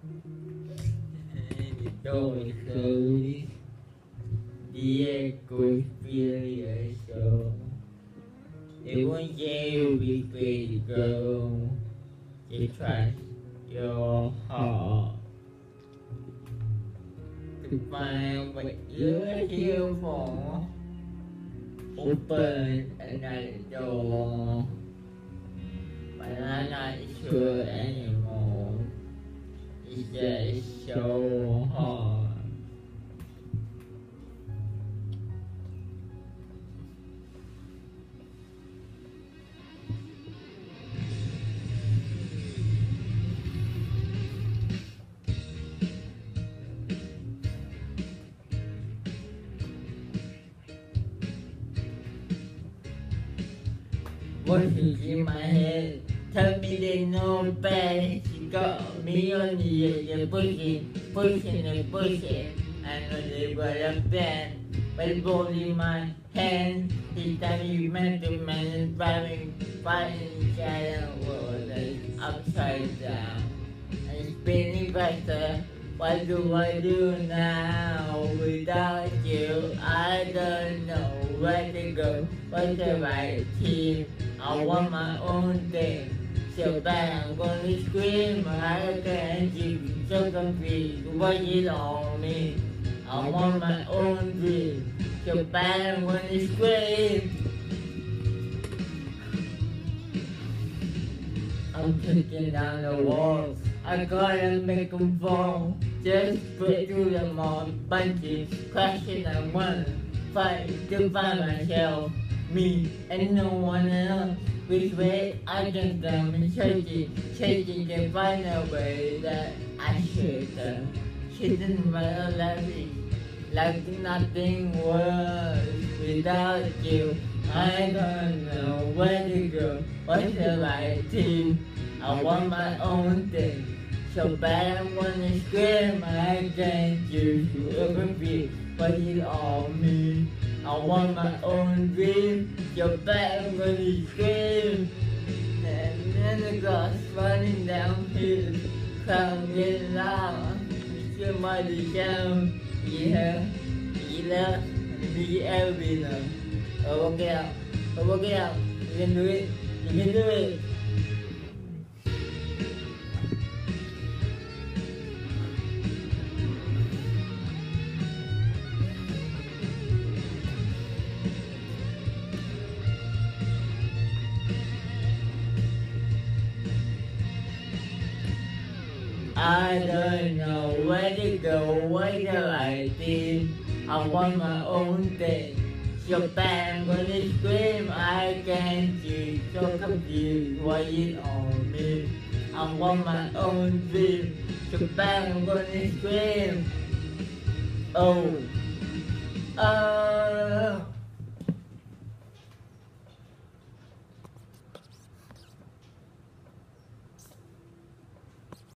Tôi khơi địa cuối phía sâu they want you be free to go you trust your heart to find what you're here for open another door but I'm not sure anymore it's just so hard voices in my head tell me there's no bad. She got me on the edge of pushing and pushing. I know they were a band, but holding my hand. He tell me man to man, fighting shadow world upside down. And spinning faster. What do I do now? Without you, I don't know where to go. What's the right team? I want my own thing. So bad I'm gonna scream. I can't keep so confused. What is on me? I want my own dream. So bad I'm gonna scream. I'm kicking down the walls. I gotta make them fall. Just put through them all. Bunches crashing and one fight to find myself. Me and no one else. Which way I can come and changing to find a way that I should have. Shouldn't matter like nothing was without you. I don't know where to go. What's the right team? I want my own thing. So bad I wanna scream. I can't use to open feet, but it's all me. I want my own dream. So bad I'm gonna scream. And then the glass running downhill, coming loud. Somebody shout, yeah, be everything. Work it out. Work it out. You can do it. You can do it. I don't know where to go, where the right team. I want my own thing. So bad I'm gonna scream. I can't see, so confused. Why is on me? I want my own dream. So bad I'm gonna scream. Oh, oh.